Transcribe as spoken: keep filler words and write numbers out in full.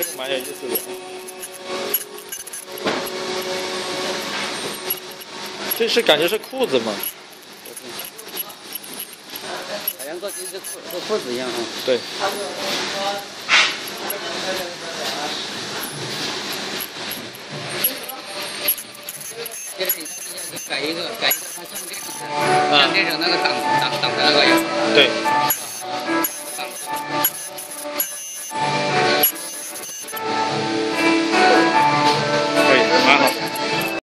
这个蛮有意思的。这是感觉是裤子吗？ 好像做这这裤做裤子一样啊。 对。 这个改一个改一个，它像这种，像这种那个挡挡挡的那个。